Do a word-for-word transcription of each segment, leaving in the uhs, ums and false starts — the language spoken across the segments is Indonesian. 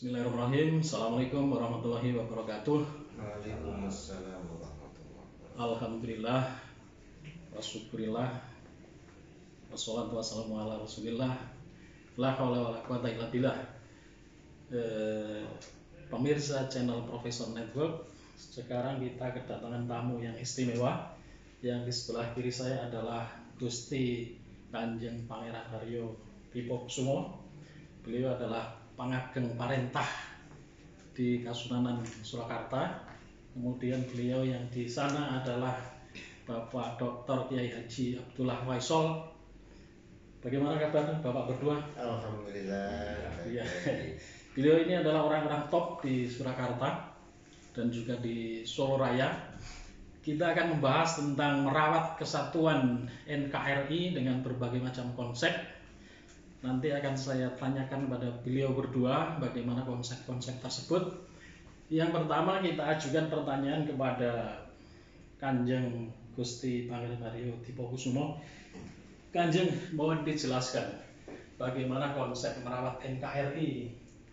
Bismillahirrahmanirrahim. Assalamualaikum warahmatullahi wabarakatuh. Waalaikumsalam warahmatullahi wabarakatuh. Alhamdulillah, wasyukurillah, wassalatu wassalamu ala rasulillah, la haula wala quwata illa billah. Eh, pemirsa channel Profesor Network, sekarang kita kedatangan tamu yang istimewa. Yang di sebelah kiri saya adalah Gusti Kanjeng Pangeran Haryo Dipokusumo. Beliau adalah pangageng parentah di Kasunanan Surakarta. Kemudian beliau yang di sana adalah Bapak Doktor Kiai Haji Abdullah Waisol. Bagaimana kabar Bapak berdua? Alhamdulillah. Ya, beliau ini adalah orang-orang top di Surakarta dan juga di Solo Raya. Kita akan membahas tentang merawat kesatuan N K R I dengan berbagai macam konsep. Nanti akan saya tanyakan kepada beliau berdua bagaimana konsep-konsep tersebut. Yang pertama kita ajukan pertanyaan kepada Kanjeng Gusti Pangeran Haryo Dipokusumo. Kanjeng, mohon dijelaskan bagaimana konsep merawat N K R I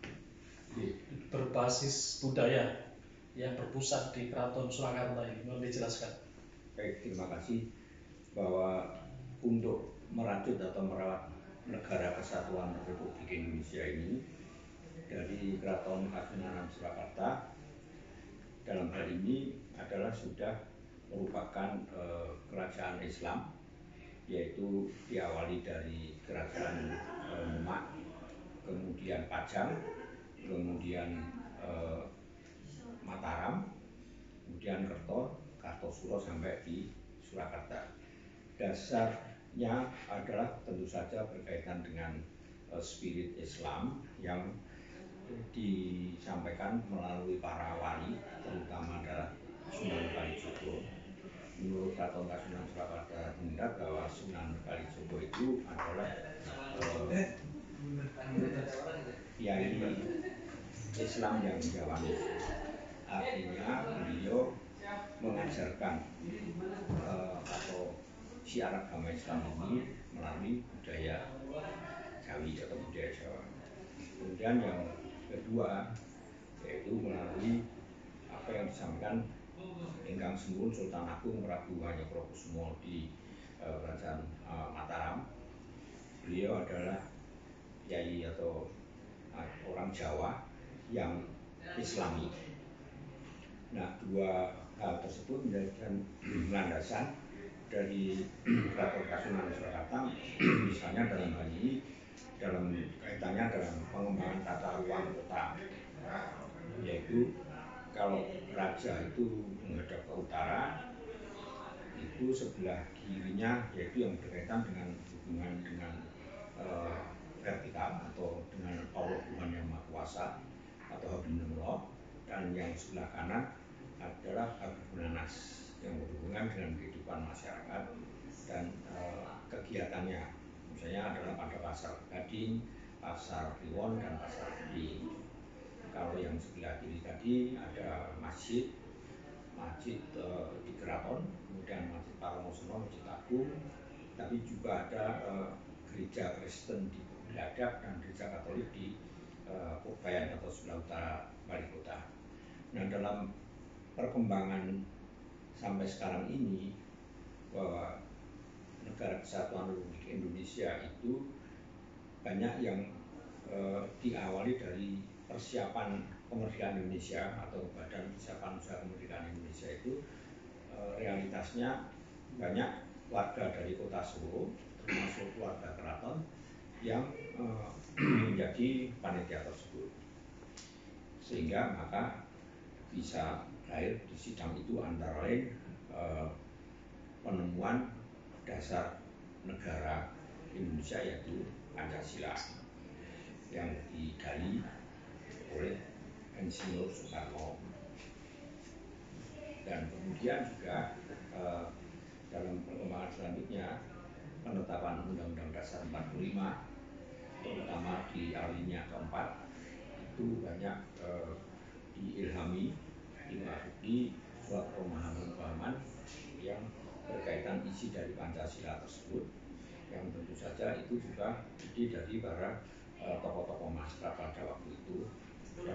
berbasis budaya yang berpusat di Keraton Surakarta ini. Mohon dijelaskan. Baik, terima kasih. Bahwa untuk merajut atau merawat Negara Kesatuan Republik Indonesia ini dari Keraton Kasunanan Surakarta dalam hal ini adalah sudah merupakan eh, kerajaan Islam, yaitu diawali dari Kerajaan eh, Demak, kemudian Pajang, kemudian eh, Mataram, kemudian Kerto, Kartosuro sampai di Surakarta. Dasarnya adalah tentu saja berkaitan dengan uh, spirit Islam yang disampaikan melalui para wali, terutama adalah Sunan Kalijogo. Menurut Keraton Kasunanan Surakarta Bunda bahwa Sunan Kalijogo itu adalah uh, kiai Islam yang Jawanis. Artinya beliau mengajarkan uh, atau syiar agama Islam ini melalui budaya Jawi atau budaya Jawa. Kemudian yang kedua yaitu melalui apa yang disampaikan Ingkang Sembun Sultan Agung Prabu Hanyokrokusumo di uh, Kerajaan uh, Mataram. Beliau adalah kiai atau uh, orang Jawa yang Islami. Nah, dua hal tersebut menjadikan landasan dari Keraton Kasunanan Surakarta, misalnya dalam hal ini dalam kaitannya dalam pengembangan tata ruang kota, yaitu kalau raja itu menghadap ke utara, itu sebelah kirinya yaitu yang berkaitan dengan hubungan dengan uh, vertikal atau dengan Allah Tuhan Yang Maha Kuasa atau Habibullah, dan yang sebelah kanan adalah Habibulnanas yang berhubungan dengan kehidupan masyarakat dan uh, kegiatannya. Misalnya adalah pada pasar Gading, pasar Kliwon, dan pasar Gede. Kalau yang sebelah kiri tadi ada masjid, masjid uh, di Keraton, kemudian masjid Paromosono, masjid Agung, tapi juga ada uh, gereja Kristen di Beladak dan gereja Katolik di uh, Purbayan atau sebelah utara wali kota. Nah, dalam perkembangan sampai sekarang ini bahwa Negara Kesatuan Republik Indonesia itu banyak yang eh, diawali dari persiapan kemerdekaan Indonesia atau Badan Persiapan Usaha Kemerdekaan Indonesia itu eh, realitasnya banyak warga dari kota Solo termasuk keluarga keraton yang eh, menjadi panitia tersebut, sehingga maka bisa lahir di sidang itu antara lain eh, penemuan dasar negara Indonesia yaitu Pancasila yang digali oleh Insinyur Soekarno, dan kemudian juga eh, dalam perkembangan selanjutnya penetapan Undang-Undang Dasar empat puluh lima terutama di alinea keempat itu banyak eh, diilhami, dimasuki suatu pemahaman-pemahaman yang berkaitan isi dari Pancasila tersebut, yang tentu saja itu juga ide dari para uh, tokoh-tokoh masyarakat pada waktu itu,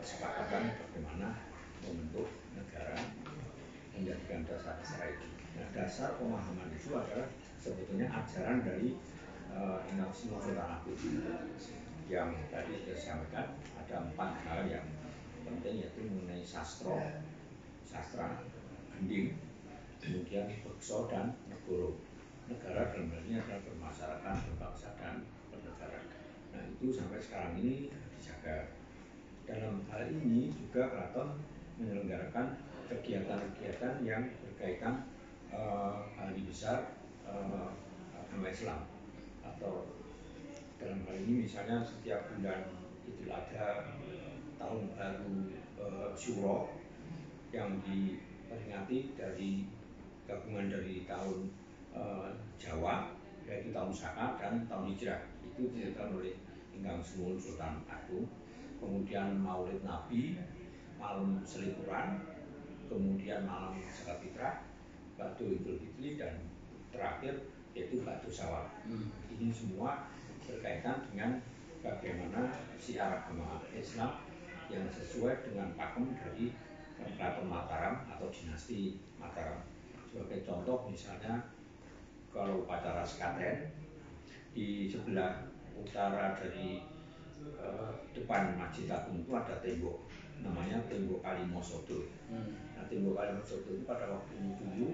kesepakatan bagaimana membentuk negara, menjadikan dasar-dasar itu. Nah, dasar pemahaman itu adalah sebetulnya ajaran dari uh, Sultan Agung yang tadi sudah disampaikan. Ada empat hal yang penting, yaitu mengenai sastra, sastra, gending, kemudian bekso dan negoro. Negara dalam hal ini adalah bermasyarakat, berbangsa dan bernegara. Nah, itu sampai sekarang ini dijaga. Dalam hal ini juga keraton menyelenggarakan kegiatan-kegiatan yang berkaitan uh, hari besar uh, agama Islam, atau dalam hal ini misalnya setiap bulan Idul Adha, tahun baru uh, Syuro yang diperingati dari gabungan dari tahun uh, Jawa, yaitu tahun Saka dan tahun Hijrah, itu dilakukan oleh Ingkang Suwun Sultan Agung. Kemudian Maulid Nabi, malam Selikuran, kemudian malam Zakat Fitrah, Batu Idul Fitri, dan terakhir yaitu Batu Syawal. Hmm. Ini semua berkaitan dengan bagaimana syiar agama Islam yang sesuai dengan pakem dari Keraton Mataram atau dinasti Mataram. Sebagai contoh misalnya kalau upacara sekaten, di sebelah utara dari uh, depan Masjid Agung itu ada tembok, namanya tembok Kalimosodo. Hmm. Nah, tembok Kalimosodo itu pada waktu dulu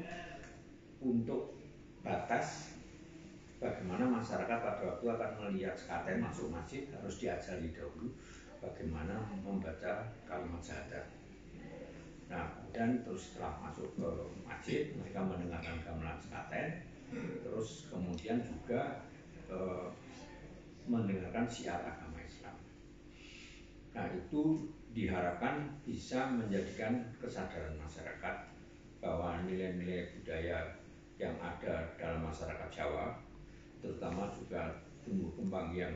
untuk batas bagaimana masyarakat pada waktu akan melihat sekaten masuk masjid harus diajari dahulu bagaimana membaca kalimat syahadat. Nah, kemudian terus setelah masuk ke masjid mereka mendengarkan gamelan sekaten, terus kemudian juga eh, mendengarkan syiar agama Islam. Nah, itu diharapkan bisa menjadikan kesadaran masyarakat bahwa nilai-nilai budaya yang ada dalam masyarakat Jawa, terutama juga tumbuh kembang yang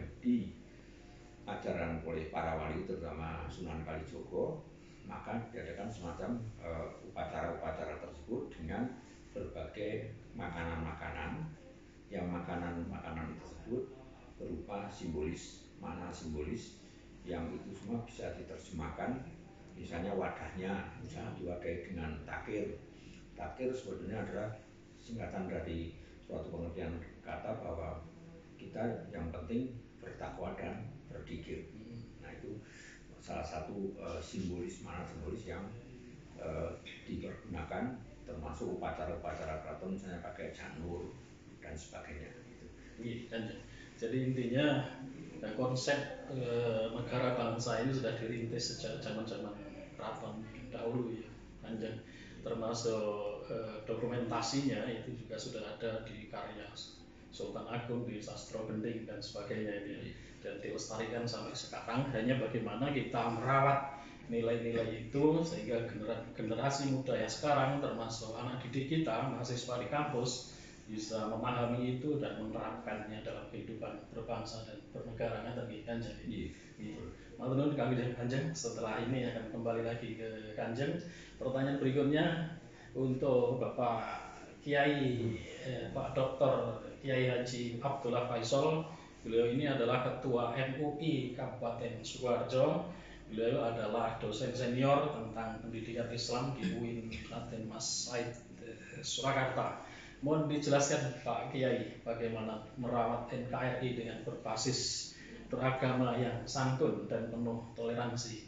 diajarkan oleh para wali, terutama Sunan Kalijogo, maka diadakan semacam uh, upacara-upacara tersebut dengan berbagai makanan-makanan, yang makanan-makanan tersebut berupa simbolis, makna simbolis, yang itu semua bisa diterjemahkan. Misalnya wadahnya, misalnya diwadahi dengan takir. Takir sebetulnya adalah singkatan dari suatu pengertian kata bahwa kita yang penting bertakwa dan berzikir. Nah, itu salah satu uh, simbolis, makna simbolis yang uh, dipergunakan, termasuk upacara-upacara keraton misalnya pakai janur dan sebagainya. Gitu. Jadi intinya konsep uh, negara bangsa ini sudah dirintis sejak zaman-zaman keraton dahulu ya, Kanjeng. Termasuk uh, dokumentasinya itu juga sudah ada di karya Sultan Agung, di Sastro Gending dan sebagainya ini, dan dilestarikan sampai sekarang. Hanya bagaimana kita merawat nilai-nilai itu sehingga generasi muda yang sekarang, termasuk anak didik kita, mahasiswa di kampus, bisa memahami itu dan menerapkannya dalam kehidupan berbangsa dan bernegara. Nanti Kanjeng. Iya. Matur nuwun kami Kanjeng. Setelah ini akan kembali lagi ke Kanjeng. Pertanyaan berikutnya untuk Bapak Kiai eh, Pak Doktor Kiai Haji Abdullah Faisal. Beliau ini adalah Ketua M U I Kabupaten Sukoharjo. Beliau adalah dosen senior tentang pendidikan Islam di U I N Raden Mas Said eh, Surakarta. Mohon dijelaskan Pak Kiai bagaimana merawat N K R I dengan berbasis beragama yang santun dan penuh toleransi.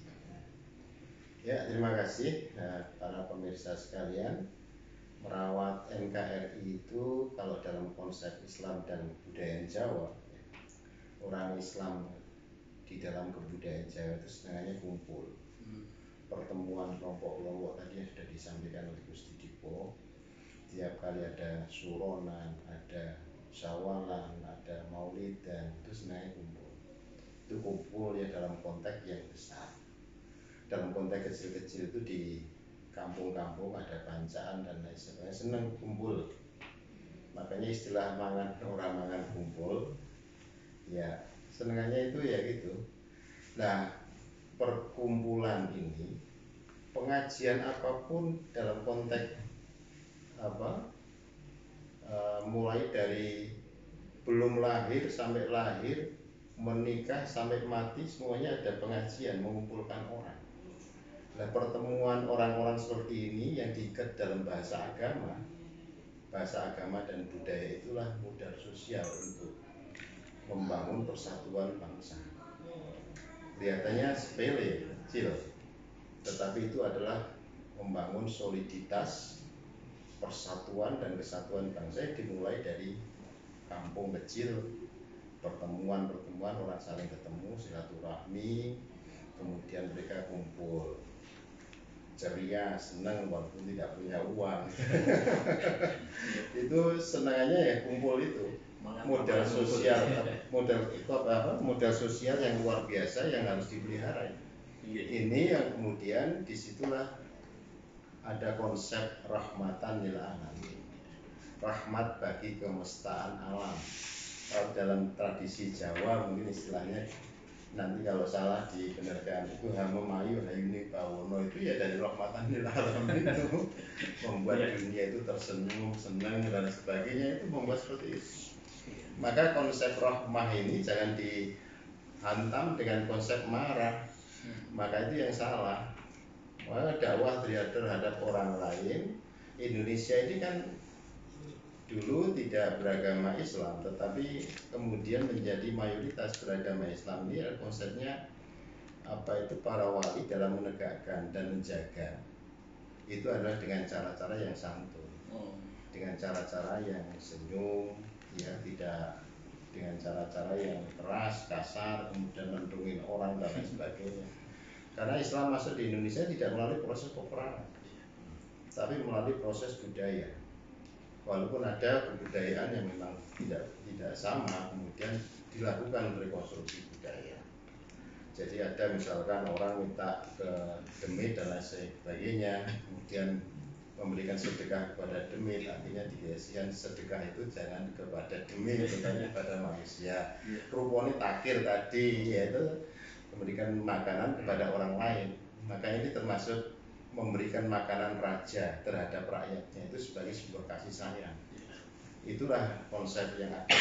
Ya, terima kasih para pemirsa sekalian. Merawat N K R I itu kalau dalam konsep Islam dan kebudayaan Jawa, orang Islam di dalam kebudayaan Jawa itu sebenarnya kumpul. Hmm. Pertemuan kelompok-kelompok tadi yang sudah disampaikan oleh Gusti Dipo. Tiap kali ada suronan, ada syawalan, ada maulidan, itu sebenarnya kumpul. Itu kumpul ya dalam konteks yang besar. Dalam konteks kecil-kecil itu di kampung-kampung ada pancaan dan lain sebagainya, senang kumpul. Makanya istilah mangan orang mangan kumpul, ya senengannya itu ya gitu. Nah, perkumpulan ini, pengajian apapun dalam konteks apa, e, mulai dari belum lahir sampai lahir, menikah sampai mati, semuanya ada pengajian mengumpulkan orang. Nah, pertemuan orang-orang seperti ini yang diikat dalam bahasa agama, bahasa agama dan budaya itulah modal sosial untuk membangun persatuan bangsa. Kelihatannya sepele, kecil, tetapi itu adalah membangun soliditas persatuan dan kesatuan bangsa yang dimulai dari kampung kecil, pertemuan-pertemuan orang saling ketemu, silaturahmi, kemudian mereka kumpul, ceria, senang walaupun tidak punya uang. Itu senangannya ya kumpul itu. Modal sosial, modal itu apa? Modal sosial yang luar biasa yang harus dipelihara. Ini yang kemudian disitulah ada konsep rahmatan lil alamin, rahmat bagi kemestaan alam. Kalau dalam tradisi Jawa mungkin istilahnya, nanti kalau salah dibenarkan, itu hama mayu hayuni bawono, itu ya dari rahmatan lil alamin itu membuat dunia itu tersenyum, senang dan sebagainya, itu membuat seperti itu. Maka konsep rahmah ini jangan dihantam dengan konsep marah, maka itu yang salah. Maka dakwah terhadap orang lain, Indonesia ini kan dulu tidak beragama Islam, tetapi kemudian menjadi mayoritas beragama Islam. Ini konsepnya apa itu, para wali dalam menegakkan dan menjaga itu adalah dengan cara-cara yang santun, dengan cara-cara yang senyum, ya, tidak dengan cara-cara yang keras, kasar, kemudian mendungin orang dan lain sebagainya. Karena Islam masuk di Indonesia tidak melalui proses peperangan, tapi melalui proses budaya. Walaupun ada kebudayaan yang memang tidak tidak sama, kemudian dilakukan rekonstruksi budaya. Jadi ada misalkan orang minta ke demit dan lain sebagainya, kemudian memberikan sedekah kepada demit, artinya dikasihkan sedekah itu jangan kepada demit tetapi kepada manusia. Rupanya takir tadi, yaitu memberikan makanan kepada orang lain. Maka ini termasuk memberikan makanan raja terhadap rakyatnya, itu sebagai sebuah kasih sayang. Itulah konsep yang ada.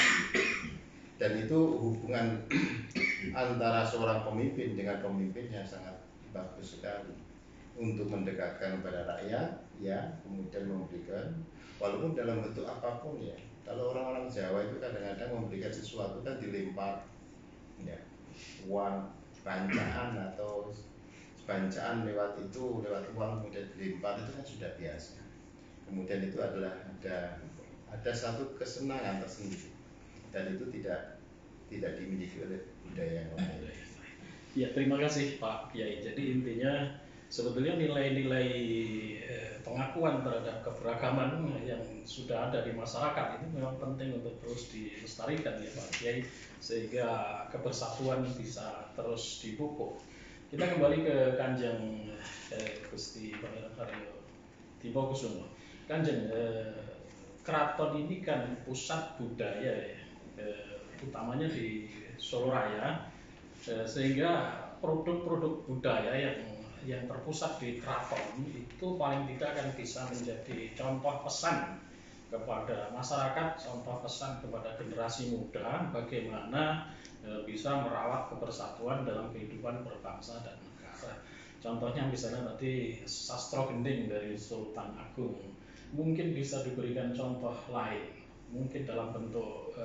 Dan itu hubungan antara seorang pemimpin dengan pemimpinnya sangat bagus sekali untuk mendekatkan kepada rakyat, ya, kemudian memberikan walaupun dalam bentuk apapun, ya. Kalau orang-orang Jawa itu kadang-kadang memberikan sesuatu kan dilempar, ya, uang bancaan atau bancaan lewat itu, lewat uang kemudian dilempar, itu kan sudah biasa. Kemudian itu adalah ada ada satu kesenangan tersendiri dan itu tidak tidak dimiliki oleh budaya yang lain. Ya, terima kasih Pak Kiai. Jadi intinya sebetulnya nilai-nilai eh, pengakuan terhadap keberagaman yang sudah ada di masyarakat itu memang penting untuk terus dilestarikan ya Pak Kiai, sehingga kebersatuan bisa terus dipupuk. Kita kembali ke Kanjeng eh, Gusti Pangeran Haryo Dipokusumo. Kanjeng, eh, keraton ini kan pusat budaya ya, eh, utamanya di Solo Raya, eh, sehingga produk-produk budaya yang yang terpusat di keraton itu paling tidak akan bisa menjadi contoh pesan kepada masyarakat, contoh pesan kepada generasi muda bagaimana e, bisa merawat kebersatuan dalam kehidupan berbangsa dan negara. Contohnya misalnya tadi Sastro Gending dari Sultan Agung, mungkin bisa diberikan contoh lain, mungkin dalam bentuk e,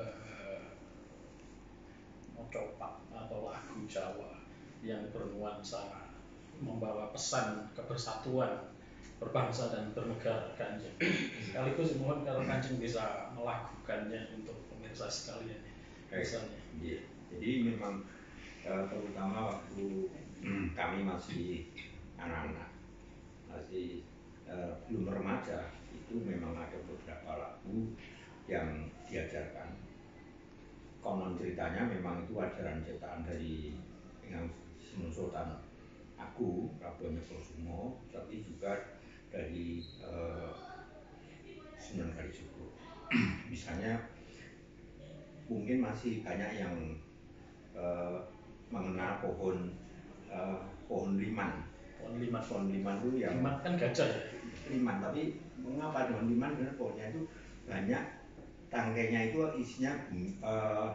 mocopat atau lagu Jawa yang bernuansa membawa pesan kebersatuan berbangsa dan bernegara Kanjeng. Sekaligus mohon kalau Kanjeng bisa melakukannya untuk pemirsa sekalian. Misalnya. Yeah. Jadi memang terutama waktu kami masih anak-anak, masih uh, belum remaja, itu memang ada beberapa lagu yang diajarkan. Konon ceritanya memang itu ajaran ciptaan dari Ingkang Sultan Agung Prabu Kusumo, tapi juga dari uh, Sunan Kalijogo. Misalnya mungkin masih banyak yang uh, mengenal pohon uh, pohon liman. Pohon liman. Pohon liman itu yang liman kan gajah ya. Liman, tapi mengapa pohon liman? Karena pohonnya itu banyak, tangkainya itu isinya uh,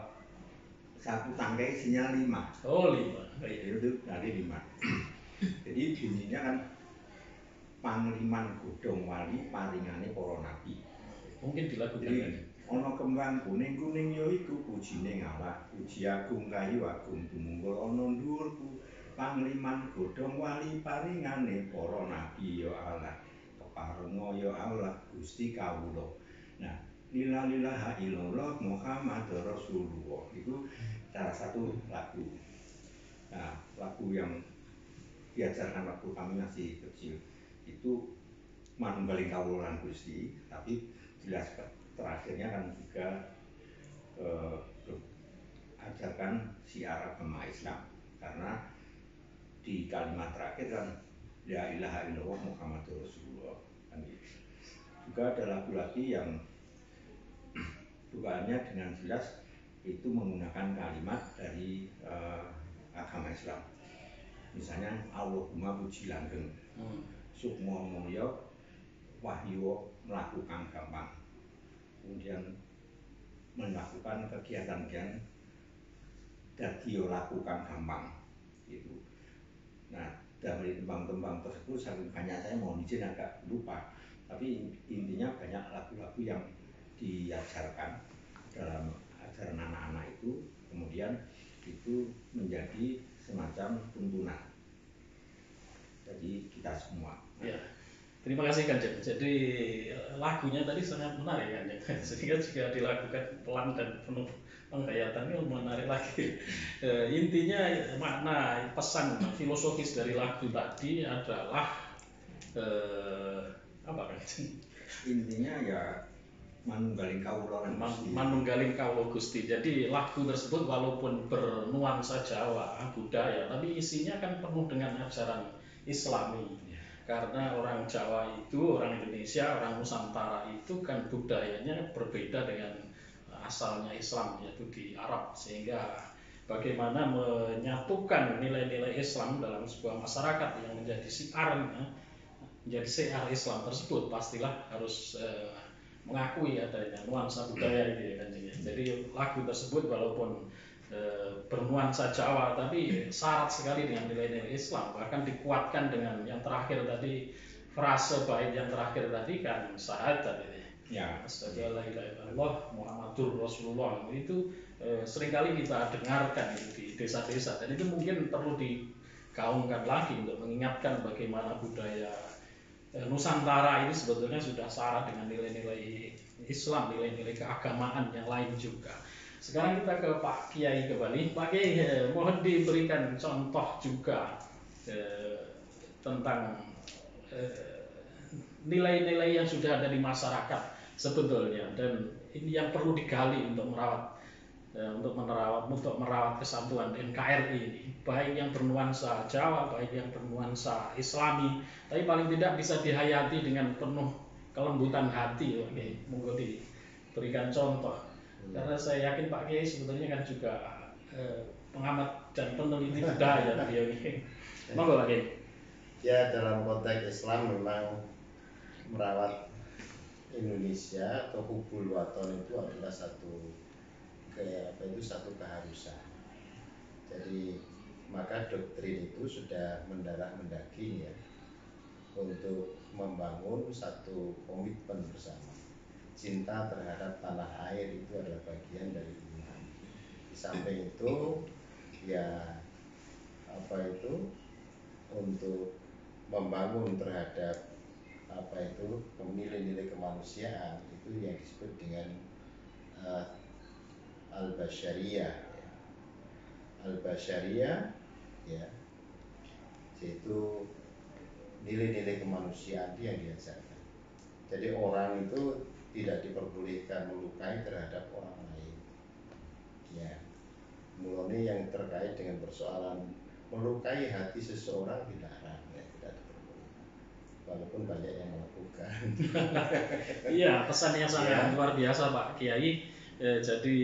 satu tangkai isinya lima. Oh lima. Itu dari lima. Jadi bunyinya bunyinya kan pangliman godhong wali paringane para nabi. Mungkin dilakukan. Jadi ana kembang kuning-kuning ya iku pujine ngalah, puji agung kayu agung tumungkul ana dhuwurku pangliman godhong wali paringane para nabi ya Allah. Keparunga ya Allah Gusti kawula. Nah, la ilaha illallah Muhammadur Rasulullah itu salah satu lagu. Nah, lagu yang diajarkan waktu kami masih kecil itu manunggaling kawula lan Gusti, tapi jelas terakhirnya kan juga eh, ajarkan syiar agama Islam, karena di kalimat terakhir kan la ilaha illallah Muhammadur Rasulullah kan gitu. Juga ada lagu lagi yang dugaannya dengan jelas itu menggunakan kalimat dari uh, agama Islam. Misalnya Allahumma puji langgeng, hmm. sukmo mulya wahyu melakukan gampang, kemudian melakukan kegiatan-kegiatan dadi lakukan gampang gitu. Nah, dari tembang-tembang tersebut saking banyak saya mau izin agak lupa, tapi intinya banyak lagu-lagu yang diajarkan dalam ajaran anak-anak itu, kemudian itu menjadi semacam tuntunan jadi kita semua. Ya, terima kasih Kanjeng. Jadi lagunya tadi sangat menarik Kanjeng, sehingga jika dilakukan pelan dan penuh penghayatan ini menarik lagi. E, intinya makna pesan filosofis dari lagu tadi adalah e, apa Kanjeng? Intinya ya manunggaling kawula lan Gusti. Manunggaling kawula Gusti. Jadi lagu tersebut walaupun bernuansa Jawa, budaya, tapi isinya kan penuh dengan ajaran Islami. Karena orang Jawa itu, orang Indonesia, orang Nusantara itu kan budayanya berbeda dengan asalnya Islam, yaitu di Arab, sehingga bagaimana menyatukan nilai-nilai Islam dalam sebuah masyarakat yang menjadi siarnya, menjadi siar Islam tersebut pastilah harus eh, mengakui adanya nuansa budaya itu ya kan. Jadi lagu tersebut walaupun e, bernuansa Jawa tapi syarat sekali dengan nilai-nilai Islam, bahkan dikuatkan dengan yang terakhir tadi, frase bait yang terakhir tadi kan syahadat itu ya, asyhadu alla ilaha illallah Muhammadur Rasulullah. Itu e, seringkali kita dengarkan itu di desa-desa, dan itu mungkin perlu digaungkan lagi untuk mengingatkan bagaimana budaya Nusantara ini sebetulnya sudah syarat dengan nilai-nilai Islam, nilai-nilai keagamaan yang lain juga. Sekarang kita ke Pak Kiai kembali. Pak Kiai, eh, mohon diberikan contoh juga eh, tentang nilai-nilai eh, yang sudah ada di masyarakat sebetulnya, dan ini yang perlu digali untuk merawat eh, untuk merawat untuk merawat kesatuan N K R I ini, baik yang bernuansa Jawa, baik yang bernuansa Islami, tapi paling tidak bisa dihayati dengan penuh kelembutan hati. Oke, monggo diberikan contoh. Hmm. Karena saya yakin Pak Kiai sebetulnya kan juga eh, pengamat dan peneliti budaya beliau ini. Monggo Pak Kiai. Ya, dalam konteks Islam memang merawat Indonesia atau hubul waton itu adalah satu kayak apa itu satu keharusan. Jadi maka doktrin itu sudah mendarah mendaging ya, untuk membangun satu komitmen bersama. Cinta terhadap tanah air itu adalah bagian dari iman. Di samping itu ya apa itu untuk membangun terhadap apa itu nilai-nilai kemanusiaan itu yang disebut dengan uh, al-basyariyah ya. Al-basyariyah ya, yaitu nilai-nilai kemanusiaan yang diajarkan. Jadi orang itu tidak diperbolehkan melukai terhadap orang lain. Ya, mulai yang terkait dengan persoalan melukai hati seseorang dilarang, ya, tidak diperbolehkan. Walaupun banyak yang melakukan. Iya, pesan yang sangat ya. Luar biasa Pak Kiai. Eh, jadi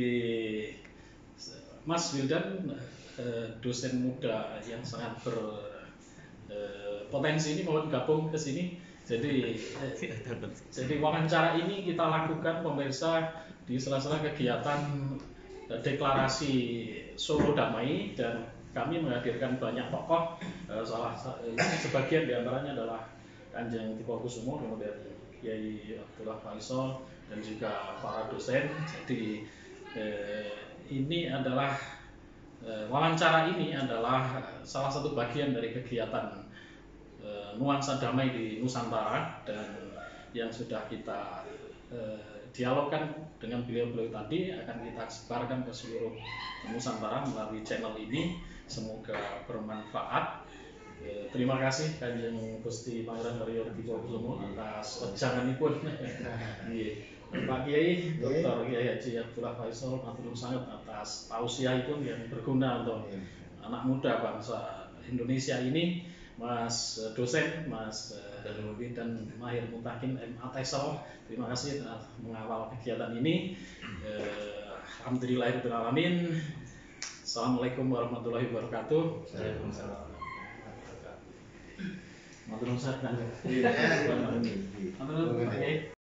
Mas Wildan, eh, dosen muda yang sangat berpotensi eh, ini mohon gabung ke sini. Jadi eh, jadi wawancara ini kita lakukan pemirsa di sela-sela kegiatan eh, deklarasi Solo Damai, dan kami menghadirkan banyak tokoh, eh, salah eh, sebagian diantaranya adalah Kanjeng Dipokusumo, kemudian Kiai Abdullah Faisal dan juga para dosen. Jadi eh, ini adalah eh, wawancara ini adalah salah satu bagian dari kegiatan eh, nuansa damai di Nusantara, dan yang sudah kita eh, dialogkan dengan beliau-beliau tadi akan kita sebarkan ke seluruh Nusantara melalui channel ini. Semoga bermanfaat. Eh, terima kasih Kanjeng Gusti Pangeran Haryo Dipokusumo atas wejanganipun. Nggih. Pak Kiai, Doktor Kiai Haji Abdullah Faisal, matur nuwun sanget atas tausiahipun yang berguna untuk anak muda bangsa Indonesia ini. Mas dosen, Mas Danuwi dan Mahir Mutakin M A Tesel, terima kasih telah mengawal kegiatan ini. Eh, Alhamdulillahirabbil alamin. Assalamualaikum warahmatullahi wabarakatuh. Waalaikumsalam. Matur nuwun sanget. Matur nuwun Pak Kiai.